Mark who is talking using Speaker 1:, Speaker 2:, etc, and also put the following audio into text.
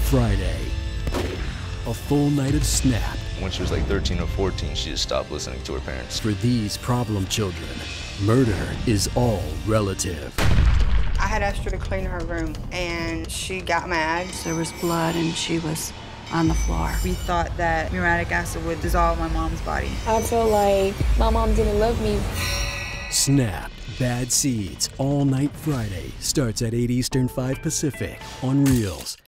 Speaker 1: Friday. A full night of Snap.
Speaker 2: When she was like 13 or 14, she just stopped listening to her parents.
Speaker 1: For these problem children, murder is all relative.
Speaker 3: I had asked her to clean her room, and she got mad.
Speaker 4: There was blood, and she was on the floor.
Speaker 5: We thought that muriatic acid would dissolve my mom's body.
Speaker 6: I felt like my mom didn't love me.
Speaker 1: Snap, Bad Seeds, all night Friday, starts at 8 Eastern, 5 Pacific on Reels.